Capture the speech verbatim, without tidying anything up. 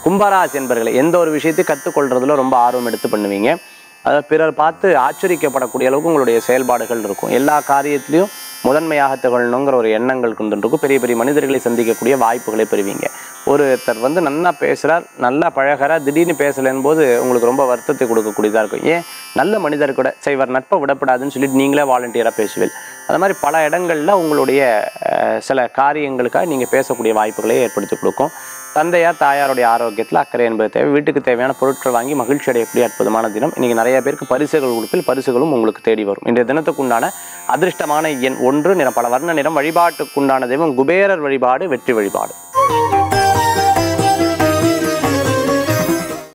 கும்பராசி என்பர்களை எந்த ஒரு விஷயத்தை கற்றுக்கொள்றதுல ரொம்ப ஆர்வம் எடுத்து பண்ணுவீங்க. அதாவது பிறர் பார்த்து ஆச்சரிக்கப்படக்கூடிய அளவுக்கு உங்களுடைய செயல்பாடுகள் இருக்கும். எல்லா காரியத்திலையும் முதன்மையாக திகழணுங்கிற ஒரு எண்ணங்கள் கொண்டுருக்கும். பெரிய பெரிய மனிதர்களை சந்திக்கக்கூடிய வாய்ப்புகளை பெறுவீங்க. ஒருத்தர் வந்து நல்லா பேசுகிறார், நல்லா பழகிறார், திடீர்னு பேசலைன் போது உங்களுக்கு ரொம்ப வருத்தத்தை கொடுக்கக்கூடியதாக இருக்கும். ஏன் நல்ல மனிதர் கூட செய்வர் நட்பை விடப்படாதுன்னு சொல்லிட்டு நீங்களே வாலண்டியராக பேசுவீள். அது மாதிரி பல இடங்களில் உங்களுடைய சில காரியங்களுக்காக நீங்கள் பேசக்கூடிய வாய்ப்புகளை ஏற்படுத்தி கொடுக்கும். தந்தையார் தாயாருடைய ஆரோக்கியத்தில் அக்கறை என்பது தேவை. வீட்டுக்கு தேவையான பொருட்கள் வாங்கி மகிழ்ச்சி அடையக்கூடிய அற்புதமான தினம். இன்றைக்கி நிறைய பேருக்கு பரிசுகள் கொடுப்பில் பரிசுகளும் உங்களுக்கு தேடி வரும். இன்றைய தினத்துக்குண்டான அதிர்ஷ்டமான எண் ஒன்று, நிறம் பல வர்ண நிறம். வழிபாட்டுக்குண்டான தெய்வம் குபேரர் வழிபாடு, வெற்றி வழிபாடு.